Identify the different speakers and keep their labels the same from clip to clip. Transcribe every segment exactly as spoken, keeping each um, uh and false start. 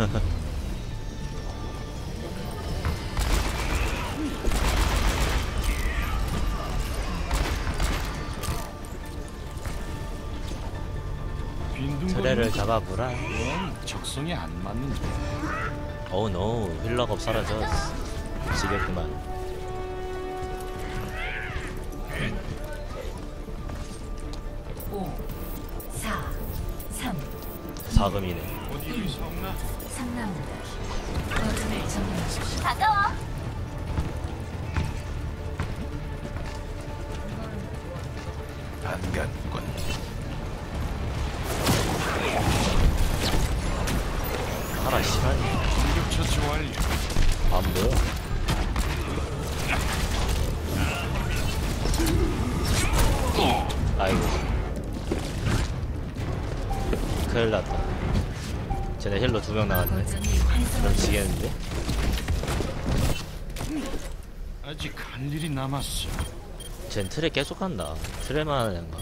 Speaker 1: 트레를 잡아보라.
Speaker 2: 적성이 안 맞는데.
Speaker 1: 어우 노 힐러가 사라져. 지겠구만.
Speaker 3: 오, 사, 삼,
Speaker 1: 사금이네.
Speaker 2: 어디를 섰나?
Speaker 3: 삼 라운드. 거점을 점령하십시오. 가까워.
Speaker 2: 반갑군.
Speaker 1: 하나 시간이.
Speaker 2: 공격 처치 완료.
Speaker 1: 안 보여. 아이고. 큰일 났다. 쟤네 힐러 두 명 나갔네. 그럼 지겠는데?
Speaker 2: 아직 할 일이 남았어.
Speaker 1: 쟨 트레 계속 간다. 트레만 하는가?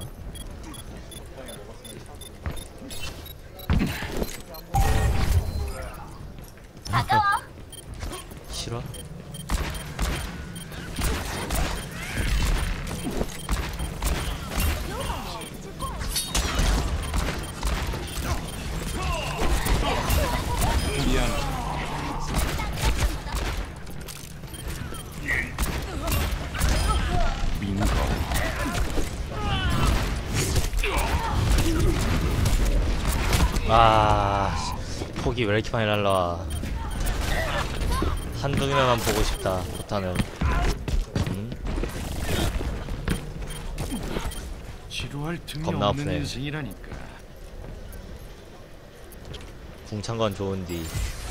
Speaker 3: 가까워.
Speaker 1: 싫어?
Speaker 2: 미안. 민거.
Speaker 1: 아, 폭이 왜 이렇게 많이 날라와. 한두 개만 보고 싶다, 포탄을. 음?
Speaker 2: 지루할 틈이
Speaker 1: 겁나
Speaker 2: 없는
Speaker 1: 아프네.
Speaker 2: 인생이라니까.
Speaker 1: 궁찬 건 좋은디.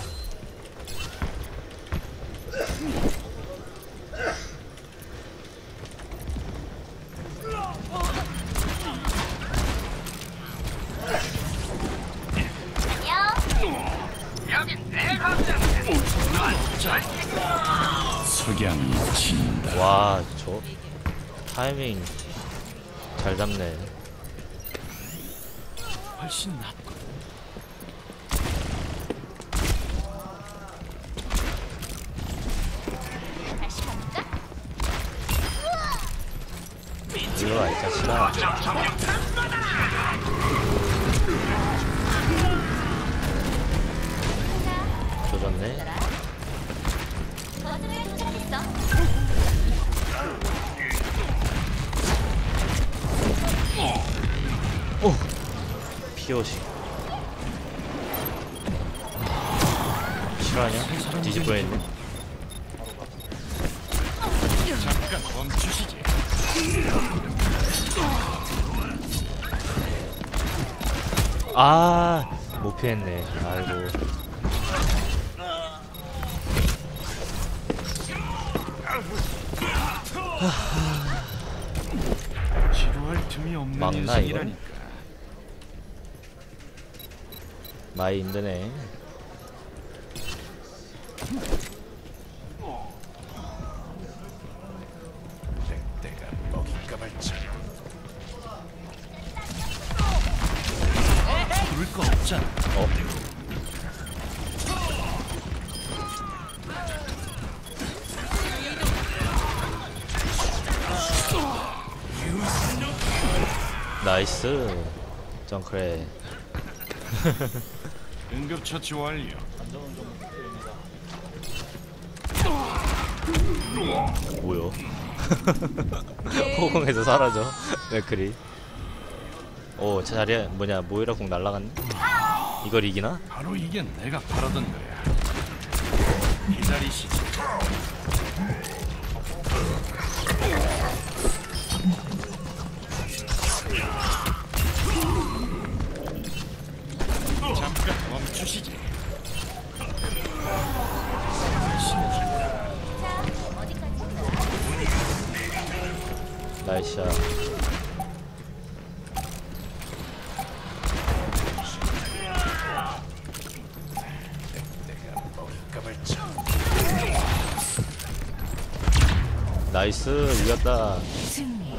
Speaker 2: 석양이 진다.
Speaker 1: 와, 저 타이밍 잘 잡네.
Speaker 2: 훨씬 낫고.
Speaker 3: 다시 가볼까?
Speaker 1: 이리 와, 이 자식아. 조졌네.
Speaker 3: 거점에 도착했어.
Speaker 1: 오! 피오시. 싫어하냐? 뒤집어 있네.
Speaker 2: 잠깐 멈추시지.
Speaker 1: 아, 못 피했네. 아이고.
Speaker 2: 지루할 틈이 없는
Speaker 1: 막나,
Speaker 2: 인생이라니까.
Speaker 1: 많이 힘드네.
Speaker 2: 내가 먹일까 말자. 부를 거 없잖아.
Speaker 1: 어? 나이스. 정크레.
Speaker 2: 응급처치 완료.
Speaker 1: 뭐요? 호공에서 사라져. 맥크리. 오, 자리에 뭐냐, 모이라 공 날라갔네. 이걸 이기나?
Speaker 2: 바로 이게 내가 바라던 거야. 기다리시지. 잠깐 멈추시지.
Speaker 1: 나이샤. 나이스, 이겼다.
Speaker 3: 승리.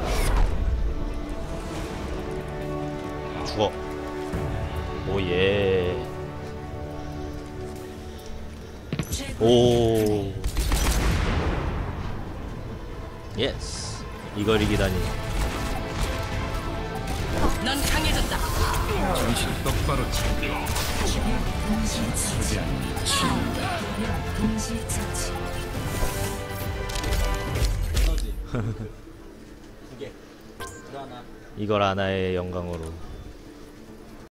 Speaker 1: 죽어. 오예. 오. 예스. 이걸 이기다니.
Speaker 3: 넌 강해졌다.
Speaker 2: 정신 똑바로 차려.
Speaker 3: 동시 처치.
Speaker 2: 최대한 미친다.
Speaker 3: 동시 처치.
Speaker 1: 이걸 아나의 영광으로.